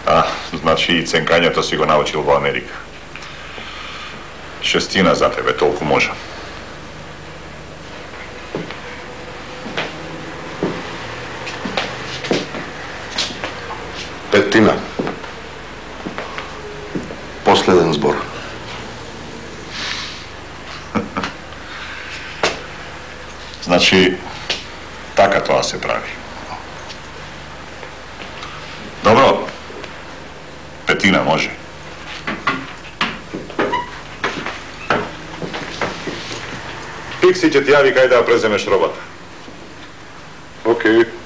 Znači i cenkanja, to si go naučil v Amerika. 6 za tebe, toliko može. Petina. Posleden zbor. Znači, taka to se pravi. Dobro, petina može. Piksi će ti javi kaj da prezemeš robota. Okej.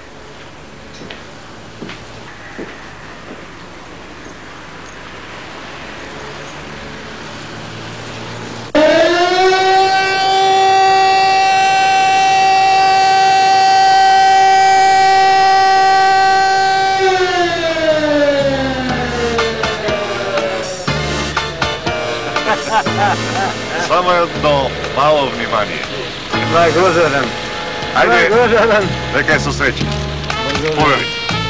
Samo jedno malo vнимание. Blagodaran. Ajde, Blagodaran. neka je susreći. Poveli.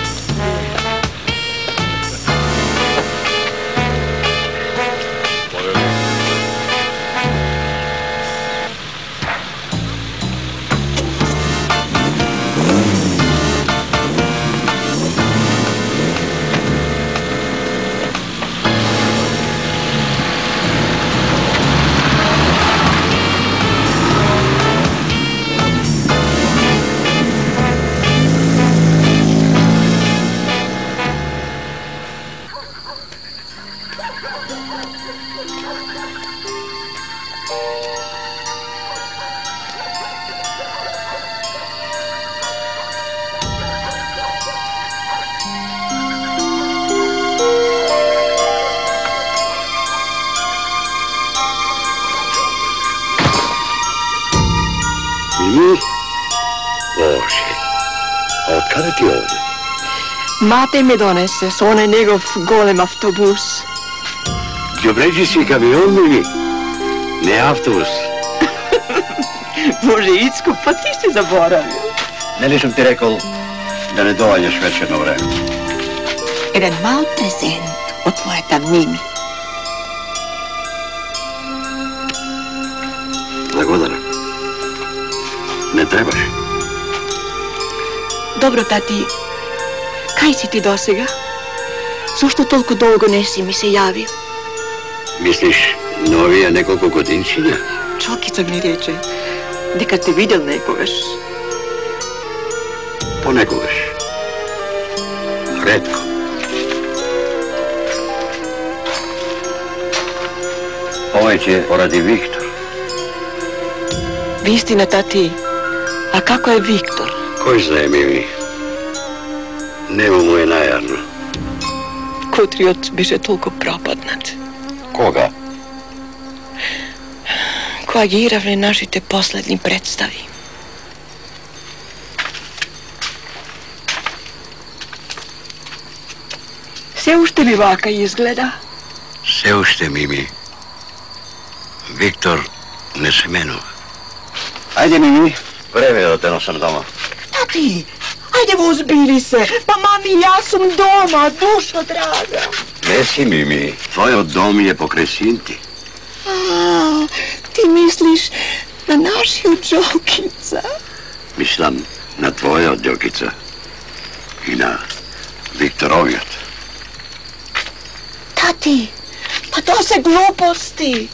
Bože, a od kada ti ovdje? Mate me donese s onaj njegov golem autobus. Đubređi kamion, Mimi, ne autobus. Bože, Icko, pa ti si zaboravio. Ne li sam ti rekao da ne dovalješ večerno vreme? Jedan mal prezent od tvojeta Mimi. Blagodara, ne trebaš. Dobro, tati, kaj si ti dosega? Zašto toliko dolgo nesi mi se javio? Misliš, novija nekoliko godinčinja? Čokica mi reče, neka te vidjel nekogaš. Ponekogaš. Retko. Ovaj će poradi Viktor. Istina, tati, a kako je Viktor? Koji zna, Mimi? Nemo mu je najarno. Kutriot biše toliko propadnat. Koga? Kojeg iravne našite poslednji predstavi. Sve ušte mi vaka izgleda. Sve ušte, Mimi. Viktor ne se menува. Ajde, Mimi, vreme je da te nosam doma. Tati, ajde uzbili se, pa mami, ja sam doma, dušo draga. Ne si, Mimi, tvoj dom je pokraj Sinti. A, ti misliš na našiju Đokica? Mislim na tvoje od Đokica i na Viktorovijat. Tati, pa to se gluposti.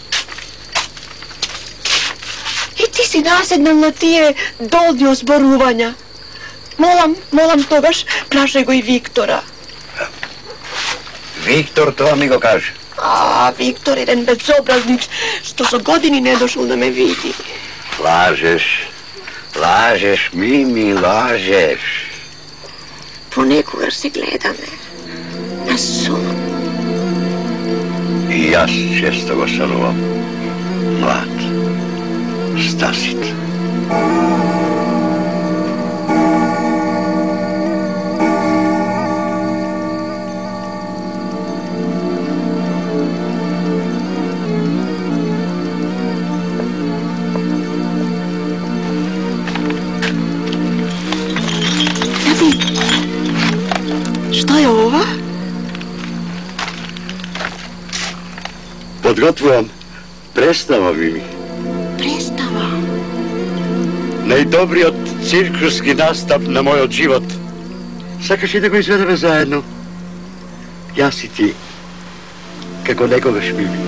I ti si nasednal na tije dolnjo zboruvanja. Molam togaš prašego i Viktora. Viktor to mi go kaže. A, Viktor je jedan bezobraznič, što so godini ne došel da me vidi. Lažeš, Mimi, lažeš. Ponekogar se gleda me. Na sun. I ja često go sanuvam. Mlad. Stasit. Što je ova? Подготвувам представа, Мими. Представа? Најдобриот циркуски настап на мојот живот. Сакаш ли да го изведеме заедно? Јас и ти, како некогаш, Мими.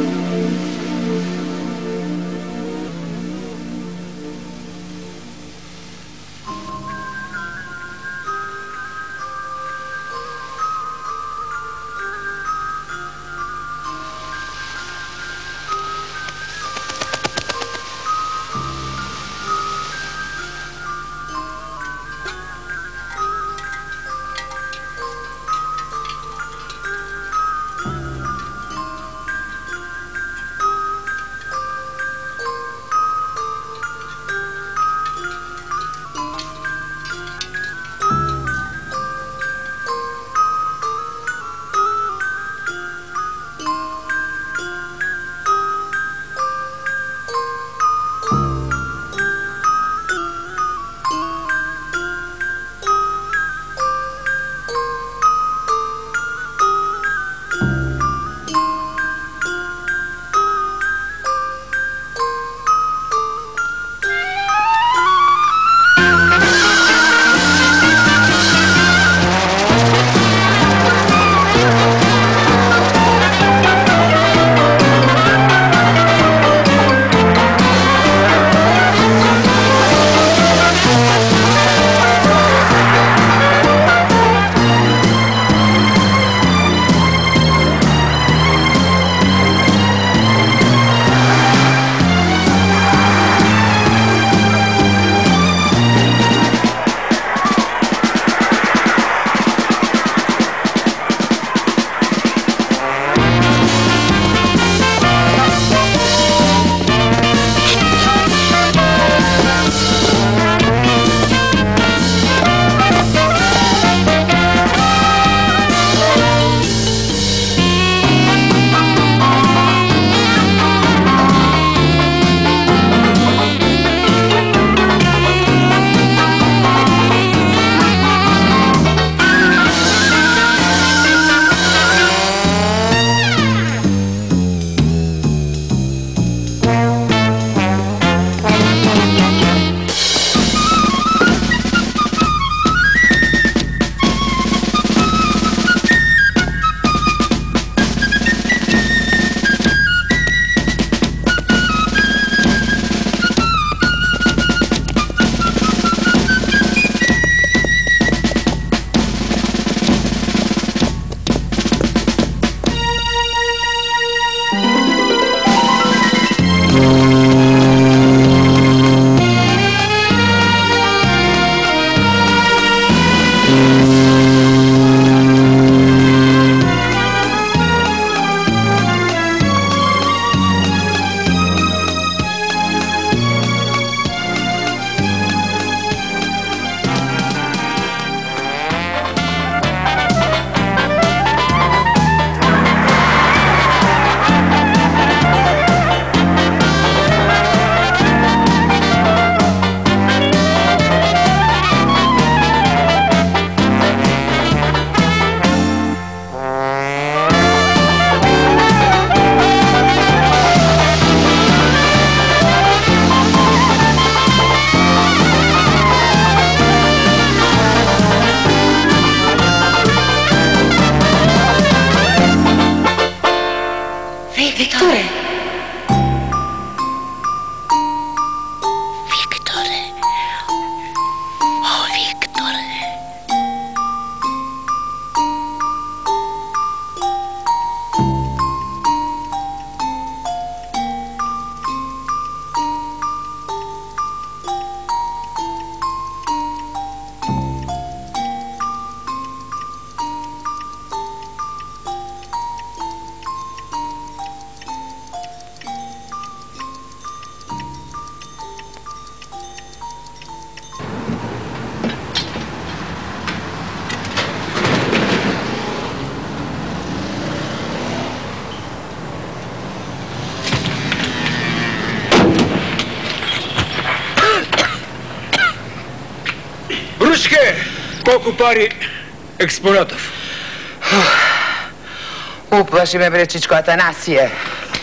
Брушке, колку пари експонатов? Уплаши ме, бре, чичко Атанасije.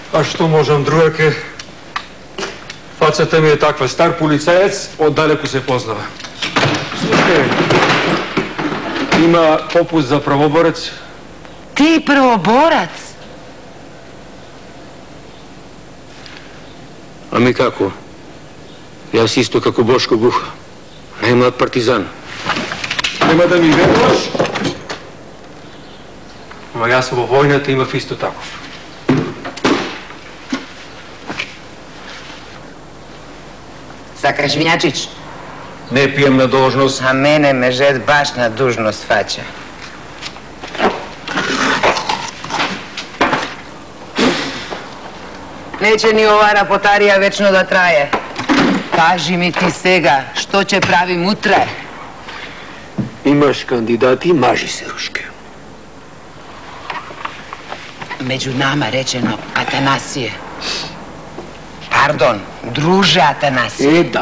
А што можам другаке? Фацата ми е таква, стар полицаец, оддалеку се познава. Слушај, има попуст за правоборец? Ти правоборац? Ами како? Јас исто како Бошко Буха. Најмлад партизан. Нема да ми веруваш? Ама јас во војната имав исто таков. Сакаш винјачич? Не пиjem на должност. А мене межет баш на дужност фаќа. Нече ни ова рапотарија вечно да трае. Кажи ми ти сега, што ќе правим утре? Имаш кандидати, мажи се, Рушке. Меѓу нама речено Атанасије. Пардон, друже Атанасије. Да.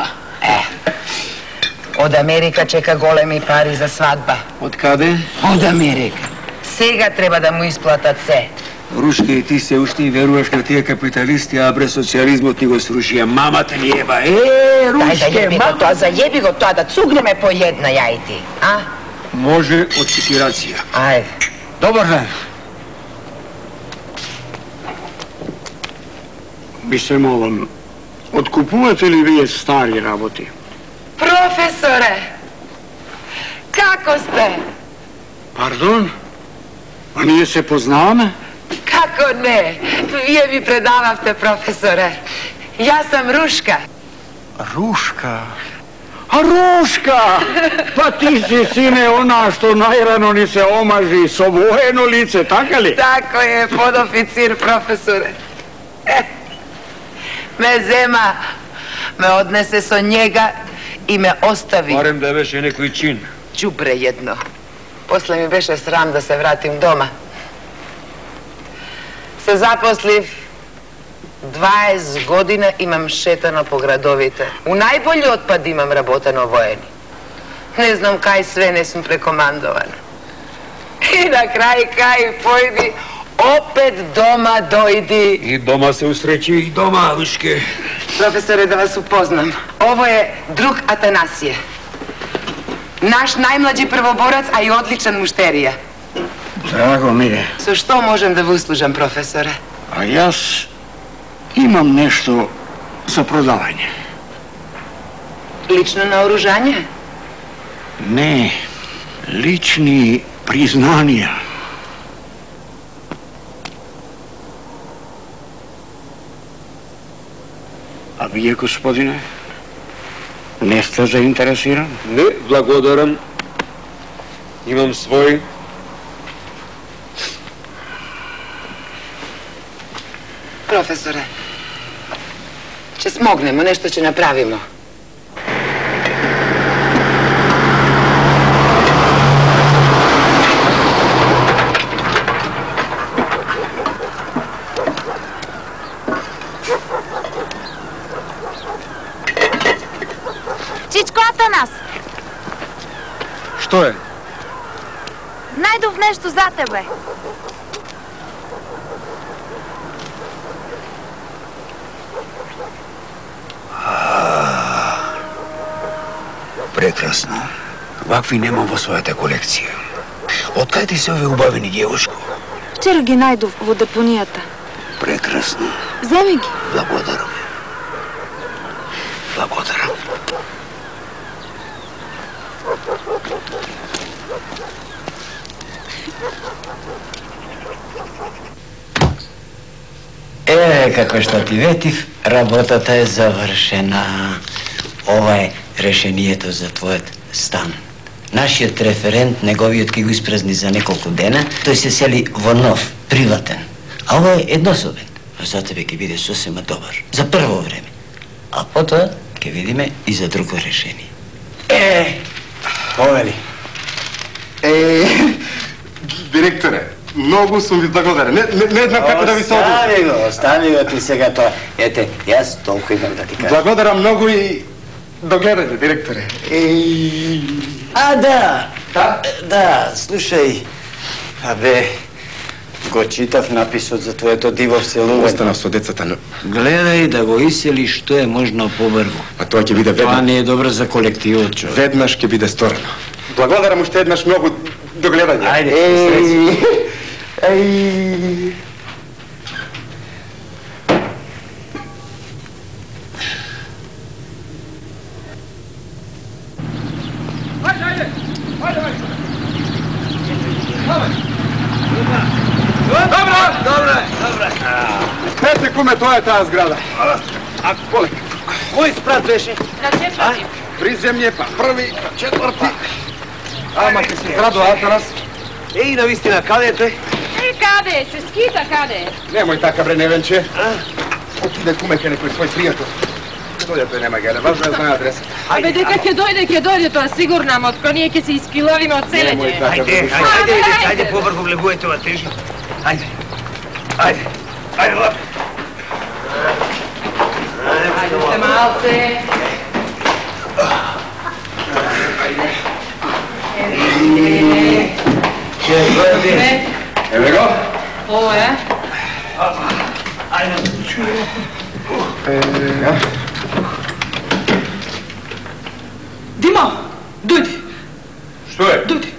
Од Америка чека големи пари за свадба. Од каде? Од Америка. Сега треба да му исплатат се. Рушке, и ти се уште и веруваш на тие капиталисти, а бре социализмот ни го срушија. Мамата ни еба. Рушке, Дај да јеби го тоа, зајеби го тоа, да цугнеме по една, ја и ти. А? Може од секирација. Ајде. Добар ден. Би се молам, откупувате ли вие стари работи? Професоре, како сте? Пардон? А ние се познаваме? Како не? Вие ми предававте, професоре. Јас сам Рушка. Рушка? А Рушка! Па ти си, сине, она што најрано ни се омажи со воено лице, така ли? Тако е, подофицир, професоре. Ме зема, ме однесе со njega и ме остави. Барем да беше некој чин. Đubre jedno. После ми беше срам да се вратим дома. Се запослив, 20 година имам шетано по градовите. У најбољи отпад имам работено воени. Не знам кај све не сум прекомандована. И на крај кај појди, опет дома дојди. И дома се усреќи, и дома, Рушке. Професоре, да вас упознам. Ово е друг Атанасије. Наш најмлади првоборац, а и одличен муштерија. Драго ми е. Со што можем да ви услужам, професоре? А јас имам нешто за продавање. Лично наоружање? Не, лични признанија. А вие, господине, не сте заинтересиран? Не, благодарам. Имам свој. Професоре, ќе смогнемо, нешто ќе направимо. Чичко Атанас, Што е? најдов нешто за тебе. Прекрасно. Вакви немам во својата колекција. Откај ти се овие убавени, девушко? Вчера ги најдов во депонијата. Прекрасно. Земи ги. Благодарам. Благодарам. Како што ти ветив, работата е завршена. Ова е решението за твојот стан. Нашиот референт, неговиот ки го испразни за неколку дена, тој се сели во нов, приватен. А ова е еднособен. А за тебе ќе биде сосема добар. За прво време. А потоа ќе видиме и за друго решение. Овели. Директоре, многу сум ви благодарен. Не знам како да ви се однесам. Остави го ти сега тоа. Ете, јас толку имам да ти кажам. Благодарам многу и до гледање, директоре. А, да, слушај, абе, го читав написот за твоето диво вселување. Останав со децата, но... Гледај да го иселиш што е можно побрзо. А тоа ќе биде Тоа веднаш. не е добро за колективот, човек. Веднаш ќе биде сторено. Благодарам уште еднаш многу до гледање. Ајде, среќа. Еј. Ете, куме, тоа е таа зграда. А коле? Кој спрат беше? Приземје, па први, па четврти. Ама ќе се градува Атанас. Еј, навистина, каде е тој? Каде? Се скита каде? Немој така, бре, Невенче. Отиде куме ке некој свој пријател. Дојде тој, нема геле, важно е знае адреса. Абе, дека ќе дојде тоа сигурно, ама отко ние ќе се искилавиме од селење. Немој така, Ајде, бре. ајде, побрзо влегувајте ова тежи. Ајде. Ајде. Ајде, лап. Ајде уште малце. Еве го. Ово е. Дима, дојди. Што е? Дојди.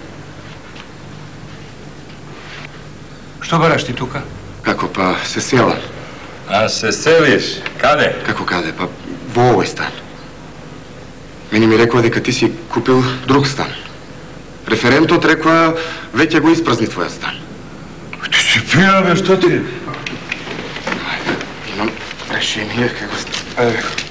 Што бараш ти тука? Како, па се селам. А се селиш? Каде? Како каде? Па во овој стан. Мене ми рекоа дека ти си купил друг стан. Референтот рекоа веќе го испразни твојот стан. Ти си пија, бе, што ти? Имам решение како... Еве го.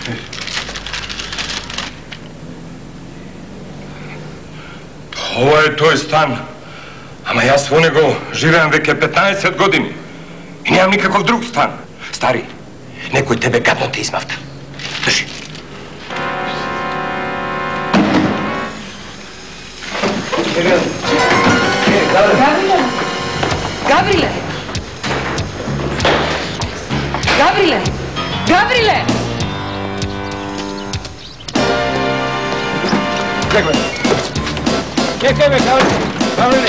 Ова е тој стан. Ама јас во него живеам веќе 15 години. И немам никаков друг стан. Стари, некој тебе гадно те измавта. Држи. Гавриле! Гавриле! Гавриле! Гавриле! Чекај. Чекај ме, Гавриле.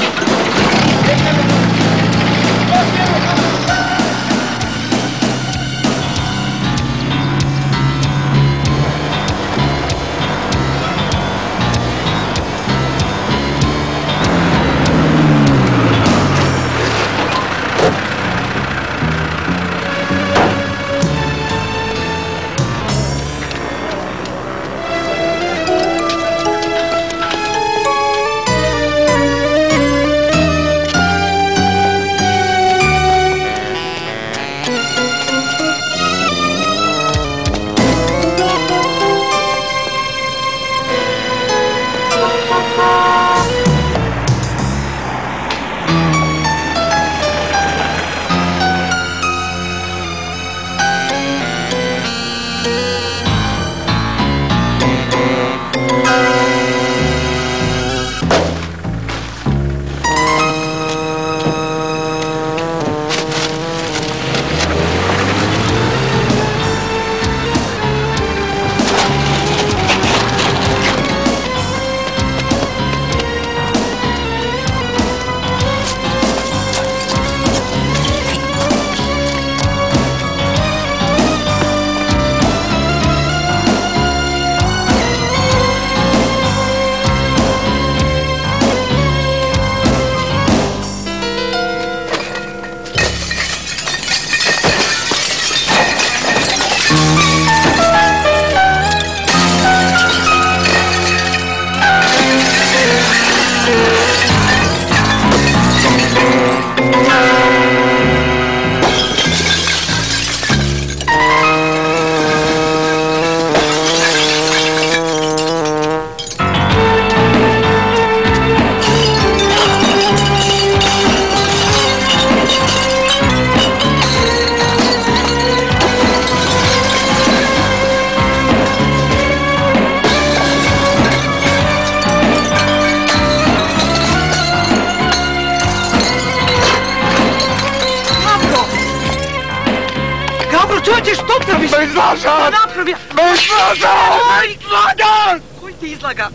Čoče, što praviš? Ме излажат! Šta napravi? Ме излажат! Oj, izlaga! Koji ti izlaga?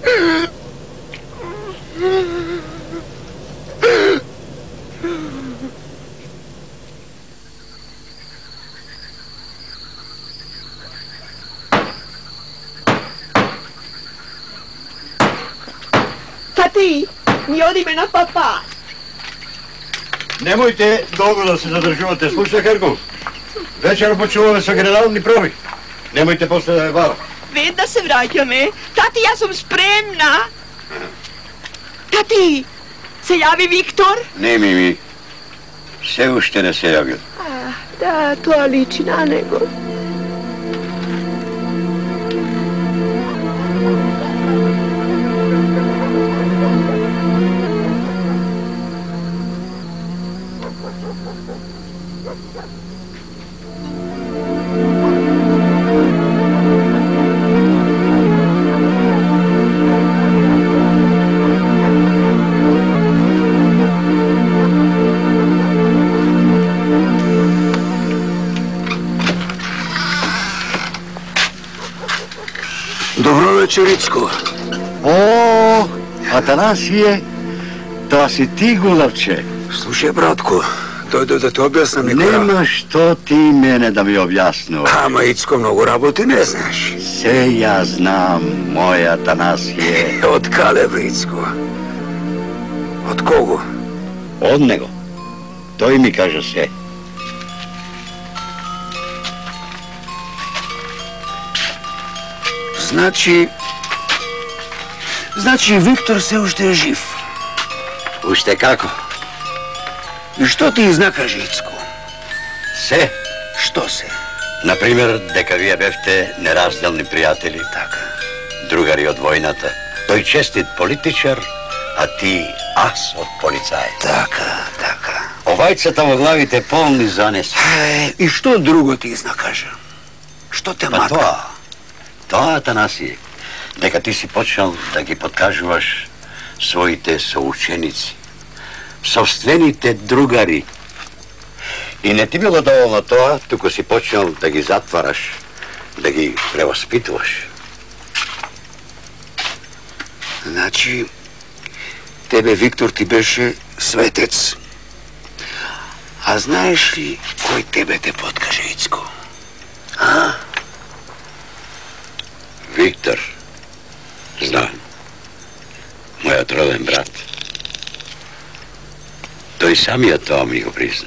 Tati, mi odime na papa. Nemojte dolgo da se zadržavate. Slušaj, Herko, večer počuvame sa generalni probi. Nemojte posle da je vala. Ved da se vraćame. Tati, ja sam spremna. Tati, se javi Viktor? Ne, Mimi. Sve ušte ne se javio. Da, to liči na nego. Dobro večer, Icko. O, Atanasije, to si ti, Gulavče. Slušaj, bratko, dojde da te objasnim neko... Nema što ti mene da mi objasnu. Ama, Icko, mnogo raboti ne znaš. Sve ja znam, moj Atanasije. Od kale, Icko? Od kogo? Od nego. To i mi kaže sve. Znači, Viktor se ušte živ. Ušte kako? I što ti znakaš, Icko? Sve. Što se? Naprimjer, deka vi befte nerazdelni prijatelji. Така. Drugari od vojnata. Toj čestit političar, a ti as od policaja. Така. Ovajca tamo glavite polni zanes. I što drugo ti znakaže? Što te maka? Pa to, Atanasije, deka ti si počel da gi podkažuvaš svojite součenici, sobstvenite drugari. I ne ti bilo dovoljno to, tuko si počel da gi zatvaraš, da gi prevaspituješ. Znači, tebe Viktor ti beše svetec. A znaš li koji tebe te potkaže, Icko? A? Viktor, znam, moj otroven brat. To i sam ja to mi go prizna.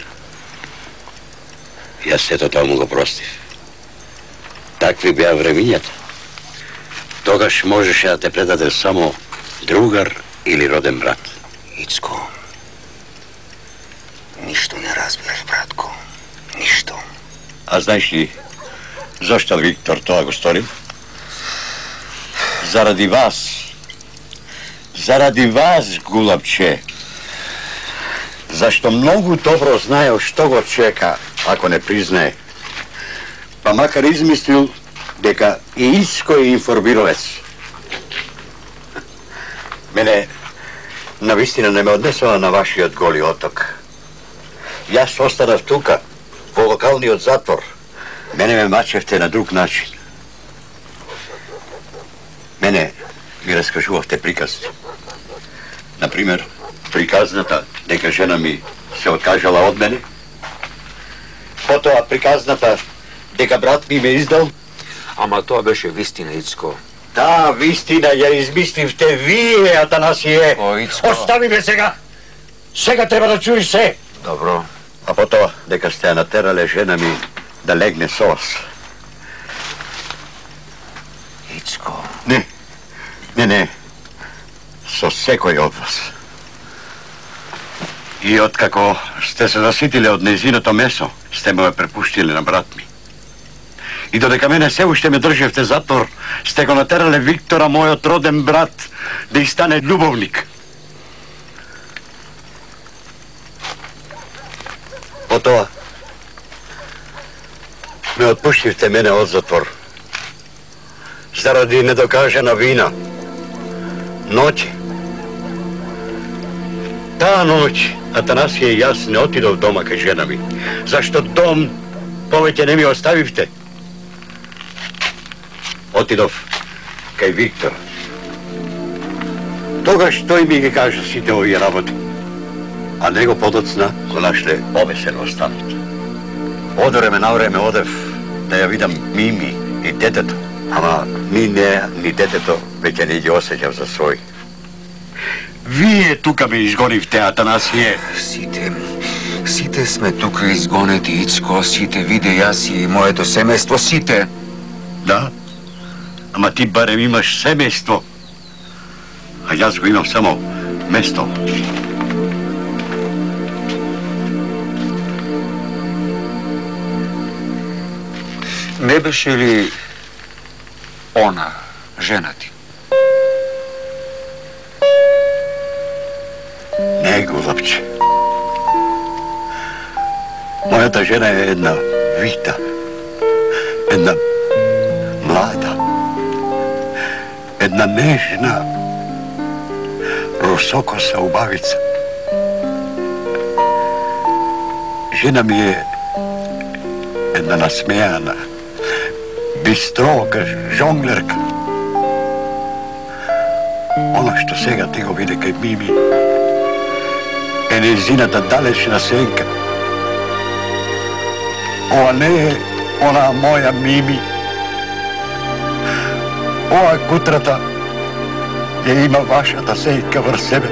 Ja se to mogu prostiv. Takvi bi ja vreminjata. Togaš možeš ja te predade samo drugar ili roden brat. Icko, ništo ne razbiješ, bratko. Ništo. A znaš li zašto Viktor to go stori? Zaradi vas, Gulabče. Zašto mnogo dobro znaju što go čeka ako ne priznaje. Pa makar izmislil deka i Icko je informirovec. Mene navistina ne me odnesala na vaši od Goli otok. Ja se ostanav tuka, po lokalni od zatvor. Mene me mačevte na drug način. Mene mi raskažuvavte prikaz. Naprimjer, prikaznata neka žena mi se odkažala od mene. Potova prikaznata deka brat mi me izdal. Ама тоа беше вистина, Ицко. Ta vistina je izmislivte vi, Atanasije. О, Ицко. Ostavi me сега. Сега treba da čuješ sve. Добро. A potova deka ste naterale žena mi da legne s vas. Ицко. Ne. So sekoj od vas. I otkako ste se zasitili od neziното meso, ste me prepuštili na brat mi. I dodeka mene sve ušte me drževte zatvor, ste go naterale Viktora, moj otroden brat, da i stane ljubovnik. Potova, me otpuštivte mene od zatvor. Zaradi nedokažena vina. Noći. Ta noć, Atanasije i ja ne otidov doma kaj žena mi. Zašto dom povete ne mi ostavivte? Otidov kaj Viktor. Toga što i mi ga kaže site ovi raboti. a него подоцна, кога шле обесен останат. Од време на време одев да ја видам Мими и детето, ама ни неа, ни детето веќе не ги осеќав за свој. Вие тука ме изгонивте, Атанасие. Сите сме тука изгонети, Ицко, сите, виде јас и моето семејство, сите. Да, ама ти барем имаш семејство, а јас го имам само место. Не беше ли она, жена ти? Не, голапче. Мојата жена е една вита, една млада, една нежна, русокоса убавица. Жена ми е една насмејана, бистрока, жонглерка. Она што сега ти го виде кај Мими е незината далечна сенка. Ова не е она моја Мими. Ова кутрата ја има вашата сенка врз себе.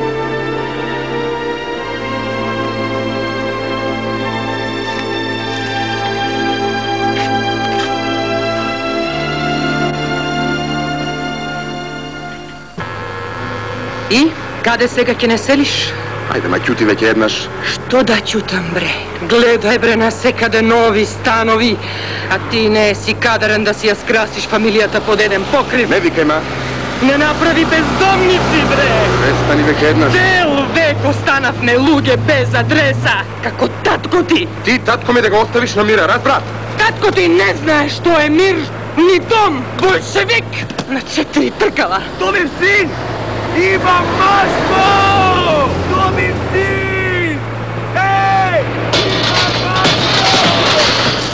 И, каде сега ќе не селиш? Ајде, ма ќути веќе еднаш. Што да ќутам, бре? Гледај, бре, на секаде нови станови, а ти не си кадарен да си ја скрасиш фамилијата под еден покрив. Не викај, ма. Не направи бездомници, бре! Престани веќе еднаш. Цел век останавме луѓе без адреса, како татко ти. Ти, татко ми, да го оставиш на мира, разбрат? Татко ти не знае што е мир, ни дом, большевик, на 4 тркала. Добив син! Има Машко! Добив син! Ей! Има Машко!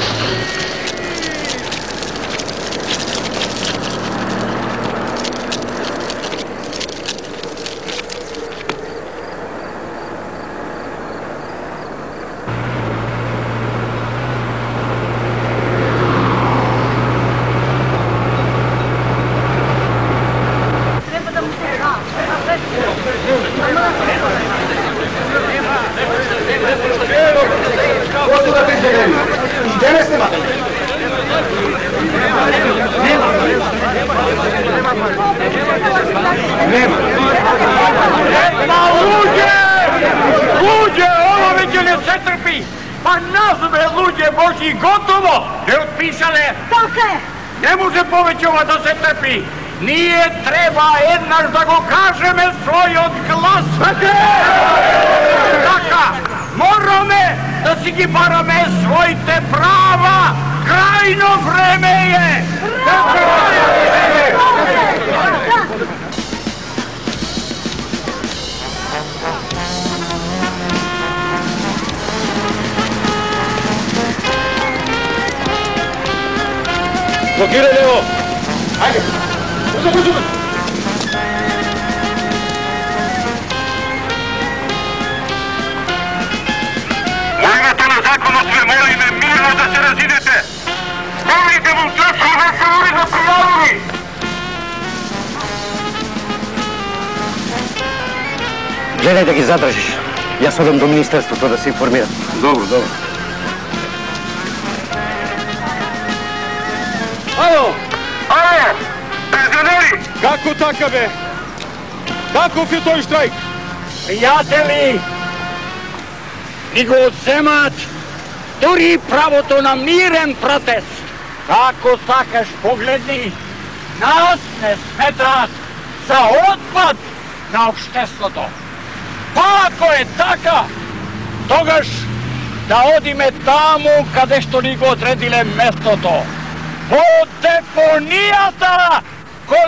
Luđe, ovo već ne se trpi! Pa nazve luđe Boži gotovo! Ne otpisale! Така е! Не може повеќе ова да се трпи! Ние треба еднаш да го кажеме својот глас! Така! Мораме да си ги бараме своите права! Крајно време е! Блокирај него! Ајде! Бързо! Во името на законот ви молиме мирно да се разидете! Овие демонстрации не се ури за пријавени! Гледај да ги задржиш. Јас одам до министерството да се информирам. Добро, добро. Ало! Ало! Пензионери! Како така бе? Каков е тој штрајк? Пријатели, ни го одземат дури правото на мирен протест. Како сакаш погледни, нас не сметаат за отпад на општеството. Па ако е така, тогаш да одиме таму каде што ни го одредиле местото. Во депонијата,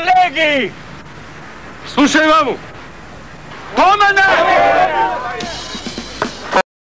колеги! Слушај, маму! До мене!